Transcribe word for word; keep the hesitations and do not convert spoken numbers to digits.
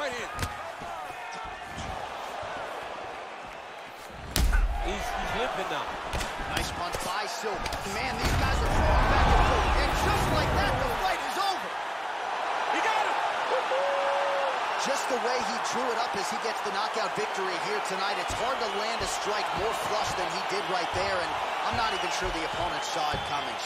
right hand. He's, he's limping now. Nice punch by Silva. Man, these guys are throwing back and forth. And just like that, the fight is over. He got him! Just the way he drew it up as he gets the knockout victory here tonight, it's hard to land a strike more flush than he did right there, and I'm not even sure the opponent saw it coming.